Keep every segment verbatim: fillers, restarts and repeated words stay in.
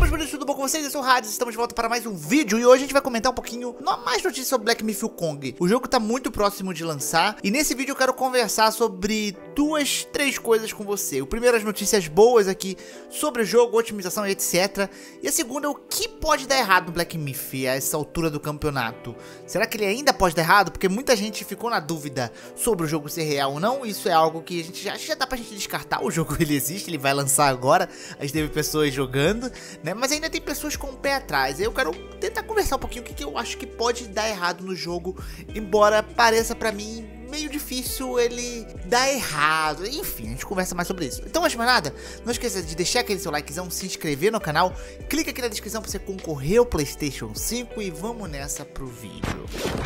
meus bonitos, tudo bom com vocês? Eu sou o Hades, estamos de volta para mais um vídeo. E hoje a gente vai comentar um pouquinho mais notícias sobre Black Myth: Wukong. O jogo tá muito próximo de lançar e nesse vídeo eu quero conversar sobre duas, três coisas com você. O primeiro, as notícias boas aqui sobre o jogo, otimização e etcétera. E a segunda, o que pode dar errado no Black Myth a essa altura do campeonato. Será que ele ainda pode dar errado? Porque muita gente ficou na dúvida sobre o jogo ser real ou não. Isso é algo que a gente já, já dá pra gente descartar. O jogo ele existe, ele vai lançar agora. A gente teve pessoas jogando, né? Mas ainda tem pessoas com o pé atrás. Eu quero tentar conversar um pouquinho o que, que eu acho que pode dar errado no jogo, embora pareça pra mim meio difícil ele dar errado. Enfim, a gente conversa mais sobre isso. Então, antes de mais nada, não esqueça de deixar aquele seu likezão, se inscrever no canal, clica aqui na descrição pra você concorrer ao PlayStation cinco e vamos nessa pro vídeo.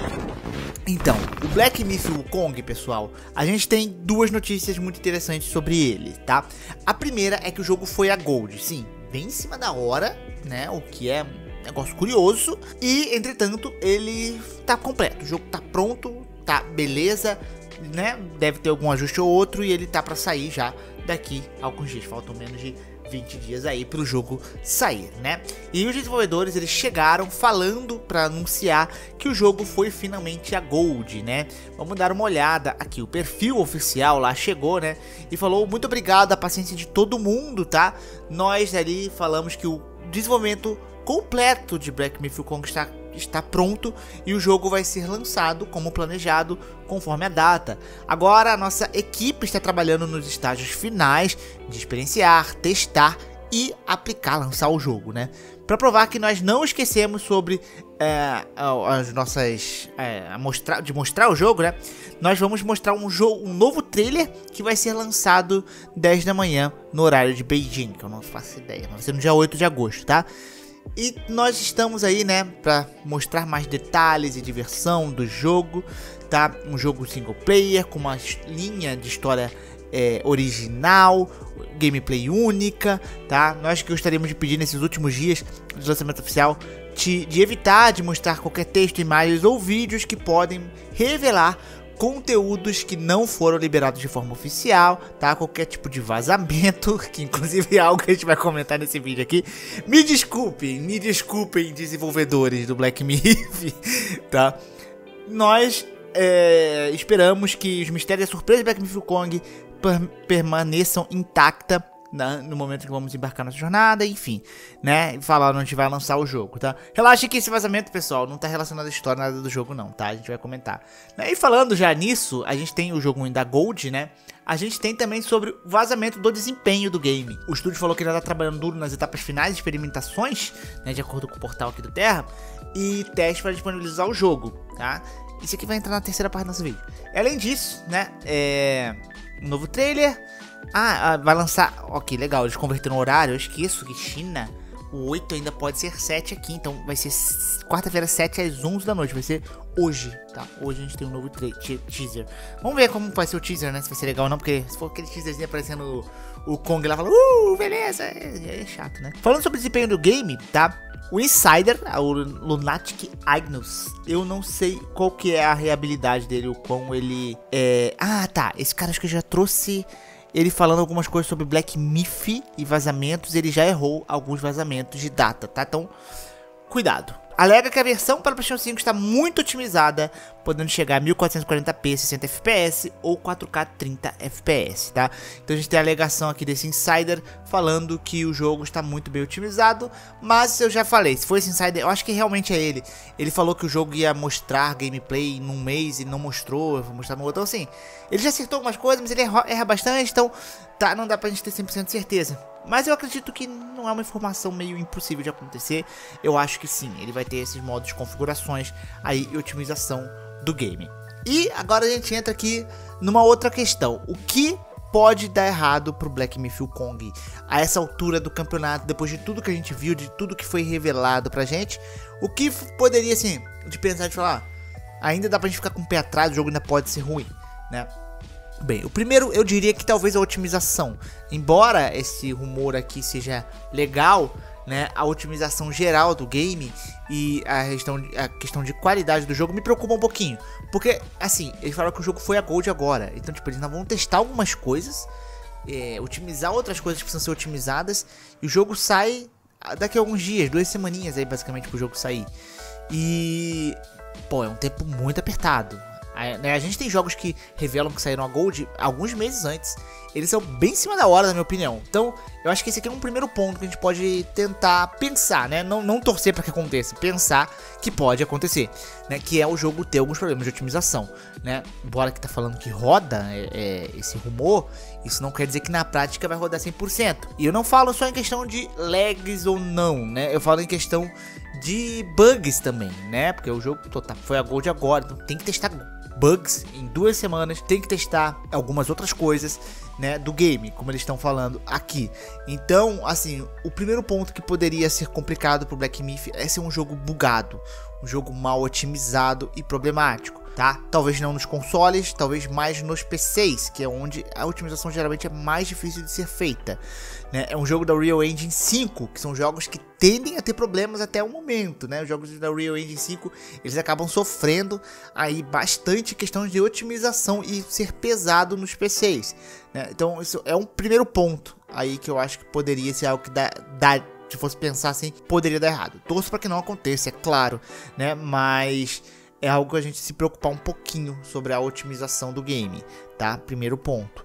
Então, o Black Myth: Wukong, pessoal, a gente tem duas notícias muito interessantes sobre ele, tá? A primeira é que o jogo foi a Gold, sim, bem em cima da hora, né? O que é um negócio curioso. E, entretanto, ele tá completo, o jogo tá pronto, tá beleza, né? Deve ter algum ajuste ou outro e ele tá pra sair já daqui a alguns dias, faltam menos de vinte dias aí pro jogo sair, né? E os desenvolvedores, eles chegaram falando pra anunciar que o jogo foi finalmente a Gold, né? Vamos dar uma olhada aqui, o perfil oficial lá chegou, né? E falou: muito obrigado, a paciência de todo mundo, tá? Nós ali falamos que o desenvolvimento completo de Black Myth: Wukong está está pronto e o jogo vai ser lançado como planejado, conforme a data. Agora a nossa equipe está trabalhando nos estágios finais de experienciar, testar e aplicar, lançar o jogo, né? Para provar que nós não esquecemos sobre é, as nossas é, mostrar, de mostrar o jogo, né? Nós vamos mostrar um jogo, um novo trailer que vai ser lançado dez da manhã no horário de Beijing, que eu não faço ideia, vai ser no dia oito de agosto, tá? E nós estamos aí, né, pra mostrar mais detalhes e diversão do jogo, tá? Um jogo single player, com uma linha de história é, original, gameplay única, tá? Nós que gostaríamos de pedir nesses últimos dias de lançamento oficial de, de evitar de mostrar qualquer texto, imagens ou vídeos que podem revelar conteúdos que não foram liberados de forma oficial, tá? Qualquer tipo de vazamento, que inclusive é algo que a gente vai comentar nesse vídeo aqui. Me desculpem, me desculpem, desenvolvedores do Black Myth, tá? Nós é, esperamos que os mistérios e a surpresa de Black Myth: Wukong per permaneçam intacta no momento que vamos embarcar nossa jornada, enfim, né? Falar onde a gente vai lançar o jogo, tá? Relaxa que esse vazamento, pessoal, não tá relacionado à história, nada do jogo não, tá? A gente vai comentar. E falando já nisso, a gente tem o jogo ainda Gold, né? A gente tem também sobre o vazamento do desempenho do game. O estúdio falou que ele tá trabalhando duro nas etapas finais de experimentações, né? De acordo com o portal aqui do Terra, e teste para disponibilizar o jogo, tá? Isso aqui vai entrar na terceira parte do nosso vídeo. Além disso, né? É... um novo trailer. Ah, vai lançar... Ok, legal, eles converteram o horário. Eu esqueço que China, o oito ainda pode ser sete aqui. Então vai ser quarta-feira, sete às onze da noite. Vai ser hoje, tá? Hoje a gente tem um novo teaser. Vamos ver como vai ser o teaser, né? Se vai ser legal ou não. Porque se for aquele teaserzinho aparecendo o, o Kong lá, fala, uh, beleza, é, é chato, né? Falando sobre o desempenho do game, tá? O Insider, o Lunatic Agnus, eu não sei qual que é a reabilidade dele, o quão ele é... Ah, tá, esse cara acho que eu já trouxe ele falando algumas coisas sobre Black Myth e vazamentos. Ele já errou alguns vazamentos de data, tá? Então, cuidado. Alega que a versão para o PlayStation cinco está muito otimizada, podendo chegar a mil quatrocentos e quarenta p sessenta F P S ou quatro K trinta F P S, tá? Então a gente tem a alegação aqui desse Insider falando que o jogo está muito bem otimizado, mas eu já falei, se for esse Insider, eu acho que realmente é ele. Ele falou que o jogo ia mostrar gameplay num mês e não mostrou, vai mostrar no outro. Então assim, ele já acertou algumas coisas, mas ele erra, erra bastante, então tá, não dá pra gente ter cem por cento de certeza. Mas eu acredito que não é uma informação meio impossível de acontecer. Eu acho que sim, ele vai ter esses modos de configurações aí e otimização do game. E agora a gente entra aqui numa outra questão. O que pode dar errado pro Black Myth: Wukong a essa altura do campeonato, depois de tudo que a gente viu, de tudo que foi revelado pra gente? O que poderia, assim, de pensar, de falar, ah, ainda dá pra gente ficar com o pé atrás, o jogo ainda pode ser ruim, né? Bem, o primeiro eu diria que talvez a otimização. Embora esse rumor aqui seja legal, né, a otimização geral do game e a questão, a questão de qualidade do jogo me preocupa um pouquinho. Porque, assim, eles falaram que o jogo foi a Gold agora. Então, tipo, eles não vão testar algumas coisas, é, otimizar outras coisas que precisam ser otimizadas, e o jogo sai daqui a alguns dias, duas semaninhas aí basicamente pro jogo sair. E, pô, é um tempo muito apertado. A, né, a gente tem jogos que revelam que saíram a Gold alguns meses antes. Eles são bem em cima da hora, na minha opinião. Então, eu acho que esse aqui é um primeiro ponto que a gente pode tentar pensar, né? Não, não torcer para que aconteça, pensar que pode acontecer, né? Que é o jogo ter alguns problemas de otimização, né? Embora que tá falando que roda é, é, esse rumor, isso não quer dizer que na prática vai rodar cem por cento. E eu não falo só em questão de lags ou não, né? Eu falo em questão de bugs também, né? Porque o jogo tá, foi a Gold agora, então tem que testar bugs em duas semanas, tem que testar algumas outras coisas, né, do game, como eles estão falando aqui. Então, assim, o primeiro ponto que poderia ser complicado pro Black Myth é ser um jogo bugado, um jogo mal otimizado e problemático, tá? Talvez não nos consoles, talvez mais nos P Cs, que é onde a otimização geralmente é mais difícil de ser feita, né? É um jogo da Unreal Engine cinco, que são jogos que tendem a ter problemas até o momento, né? Os jogos da Unreal Engine cinco, eles acabam sofrendo aí bastante questão de otimização e ser pesado nos P Cs, né? Então isso é um primeiro ponto aí que eu acho que poderia ser algo que dá, dá se fosse pensar assim, poderia dar errado. Torço para que não aconteça, é claro, né? Mas é algo que a gente se preocupar um pouquinho sobre a otimização do game, tá? Primeiro ponto.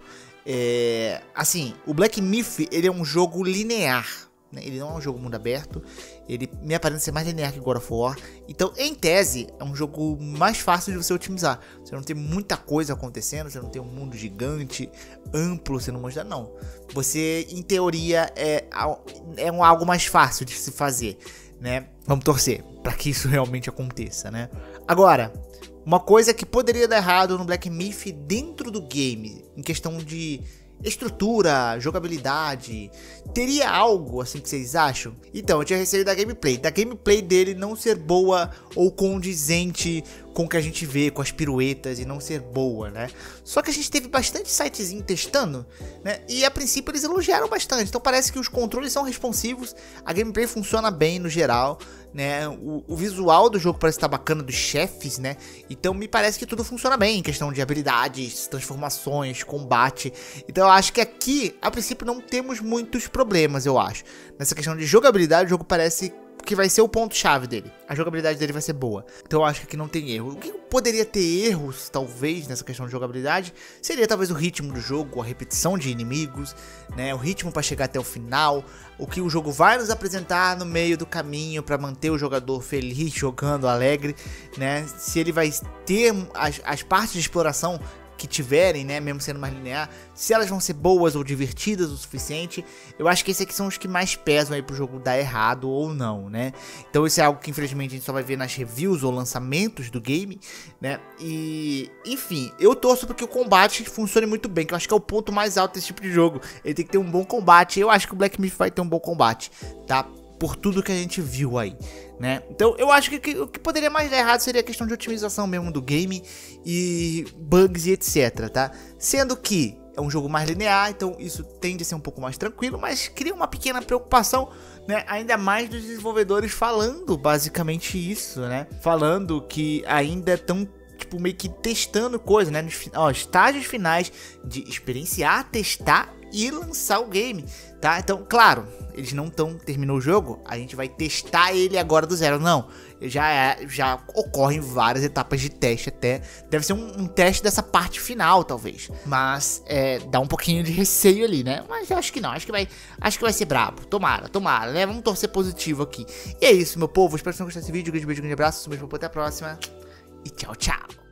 É, assim, o Black Myth, ele é um jogo linear, né? Ele não é um jogo mundo aberto, ele me aparenta ser mais linear que God of War. Então, em tese, é um jogo mais fácil de você otimizar. Você não tem muita coisa acontecendo, você não tem um mundo gigante, amplo, você não mostra, não. Você, em teoria, é, é um algo mais fácil de se fazer, né? Vamos torcer para que isso realmente aconteça, né? Agora, uma coisa que poderia dar errado no Black Myth dentro do game, em questão de estrutura, jogabilidade, teria algo assim que vocês acham? Então, eu tinha receio da gameplay, da gameplay dele não ser boa ou condizente com o que a gente vê, com as piruetas, e não ser boa, né? Só que a gente teve bastante sitezinho testando, né? E a princípio eles elogiaram bastante, então parece que os controles são responsivos, a gameplay funciona bem no geral, né? O, o visual do jogo parece estar bacana, dos chefes, né? Então me parece que tudo funciona bem em questão de habilidades, transformações, combate. Então eu acho que aqui, a princípio, não temos muitos problemas, eu acho. Nessa questão de jogabilidade, o jogo parece que vai ser o ponto-chave dele. A jogabilidade dele vai ser boa. Então eu acho que aqui não tem erro. O que poderia ter erros, talvez, nessa questão de jogabilidade, seria talvez o ritmo do jogo, a repetição de inimigos, né? O ritmo para chegar até o final, o que o jogo vai nos apresentar no meio do caminho para manter o jogador feliz, jogando, alegre, né? Se ele vai ter as, as partes de exploração que tiverem, né, mesmo sendo mais linear, se elas vão ser boas ou divertidas o suficiente. Eu acho que esses aqui são os que mais pesam aí pro jogo dar errado ou não, né? Então isso é algo que infelizmente a gente só vai ver nas reviews ou lançamentos do game, né? E, enfim, eu torço porque o combate funcione muito bem, que eu acho que é o ponto mais alto desse tipo de jogo. Ele tem que ter um bom combate, eu acho que o Black Myth vai ter um bom combate, tá? Por tudo que a gente viu aí, né? Então eu acho que, que o que poderia mais dar errado seria a questão de otimização mesmo do game e bugs e etc, tá? Sendo que é um jogo mais linear, então isso tende a ser um pouco mais tranquilo, mas cria uma pequena preocupação, né? Ainda mais dos desenvolvedores falando basicamente isso, né? Falando que ainda estão tipo meio que testando coisas, né? Nos ó, estágios finais de experienciar, testar e lançar o game, tá? Então, claro, eles não estão, terminou o jogo, a gente vai testar ele agora do zero, não. Já, é, já ocorrem várias etapas de teste até, deve ser um, um teste dessa parte final, talvez. Mas, é, dá um pouquinho de receio ali, né? Mas eu acho que não, acho que vai, acho que vai ser brabo, tomara, tomara, né? Vamos torcer positivo aqui. E é isso, meu povo, espero que vocês tenham gostado desse vídeo, grande beijo, grande abraço, um beijo, até a próxima e tchau, tchau.